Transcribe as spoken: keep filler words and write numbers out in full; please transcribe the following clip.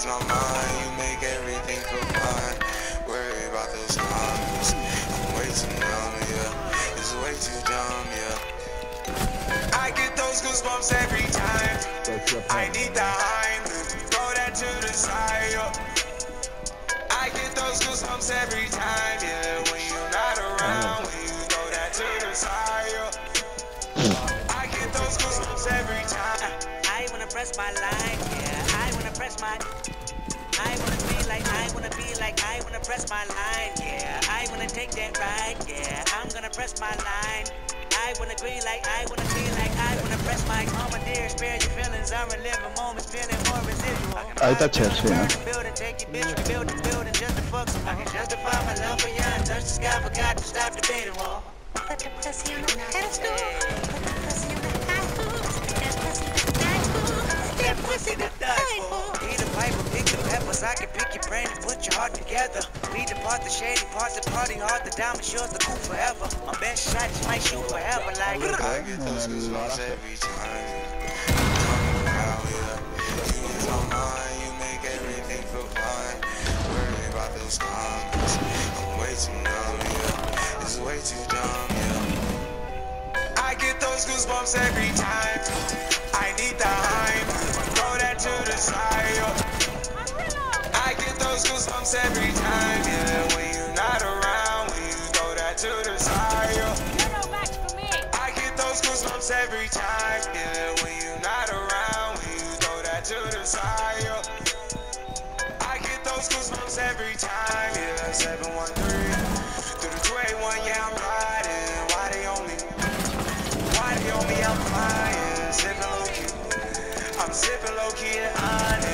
ease my mind, you make everything feel fine. Worry about those comments, I'm way too numb, yeah. It's way too dumb, yeah. I get those goosebumps every time. I need the hind, throw that to the side, yeah. I get those goosebumps every time, yeah. When you're not around, when you throw that to the side, yeah. I get those goosebumps every time. I wanna press my line, yeah. I wanna press my. I wanna be like, I wanna be like, I wanna press my line, yeah. I wanna take that ride, yeah. I'm gonna press my line. I wanna be like, I wanna be like, I wanna press my. Mama dear, spare your feelings. I'm reliving moments, feeling more residual. Ahí está Chelsea, ¿no? Building, take your bitch, rebuild the building just to fuck some. I can justify my love for you and touch the sky, forgot to stop the debating wall. Put the pussy on the pedestal. Put the pussy on the high horse. That pussy to die for. That pussy to die for. Eat a pipe of pickled peppers. I can pick your brain and put your heart together. We depart the shady parts and party hard. The diamond shows the cool forever. My best shots might shoot forever. Like I get those goosebumps every time. Come around, yeah. You ease my mind, you make everything feel fine. Worry about those comments, I'm way too numb, yeah. It's way too dumb, yeah. I get those goosebumps every time. I need the hype, throw that to the side, yeah. I get those goosebumps every time, yeah. When you're not around, when you throw that to the side, yeah. I get those goosebumps every time, yeah. When you're not around, when you throw that to the side, yeah. I get those goosebumps every time, yeah. seven one three through the two eighty-one, yeah, I'm riding. Why they on me? Why they on me? I'm flying, zipping low key. I'm zipping low key and honest.